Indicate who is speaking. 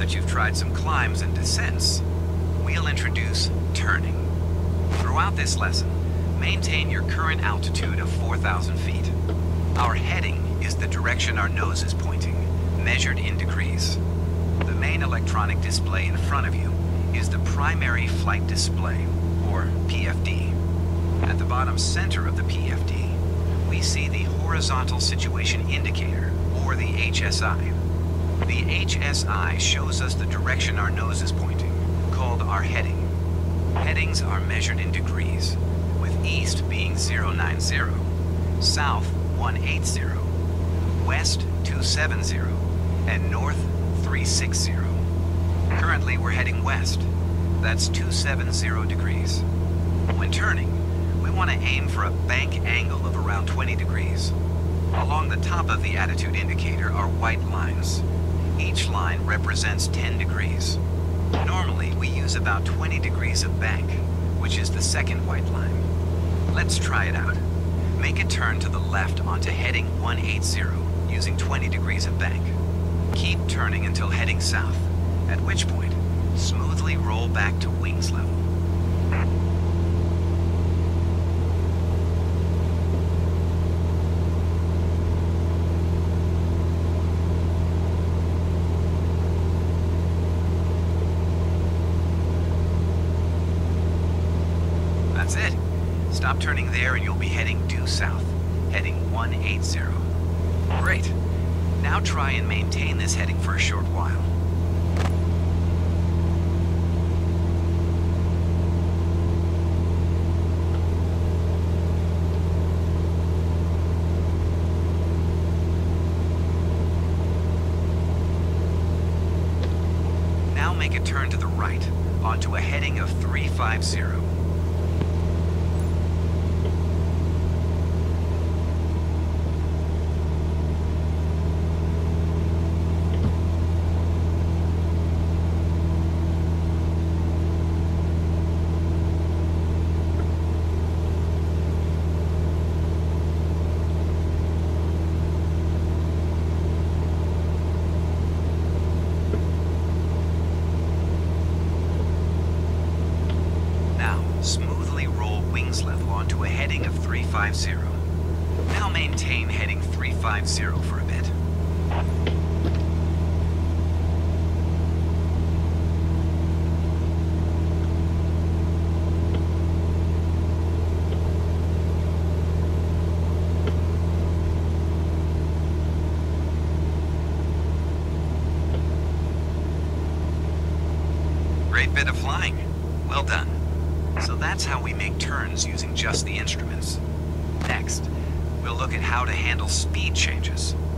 Speaker 1: that you've tried some climbs and descents, we'll introduce turning. Throughout this lesson, maintain your current altitude of 4,000 feet. Our heading is the direction our nose is pointing, measured in degrees. The main electronic display in front of you is the primary flight display, or PFD. At the bottom center of the PFD, we see the horizontal situation indicator, or the HSI. The HSI shows us the direction our nose is pointing, called our heading. Headings are measured in degrees, with east being 090, south 180, west 270, and north 360. Currently we're heading west. That's 270 degrees. When turning, we want to aim for a bank angle of around 20 degrees. Along the top of the attitude indicator are white lines. Each line represents 10 degrees. Normally, we use about 20 degrees of bank, which is the second white line. Let's try it out. Make a turn to the left onto heading 180 using 20 degrees of bank. Keep turning until heading south, at which point, smoothly roll back to wings level. That's it. Stop turning there and you'll be heading due south, heading 180. Great. Now try and maintain this heading for a short while. Now make a turn to the right, onto a heading of 350. Smoothly roll wings level onto a heading of 350. Now maintain heading 350 for a bit. Great bit of flying. Well done. So that's how we make turns using just the instruments. Next, we'll look at how to handle speed changes.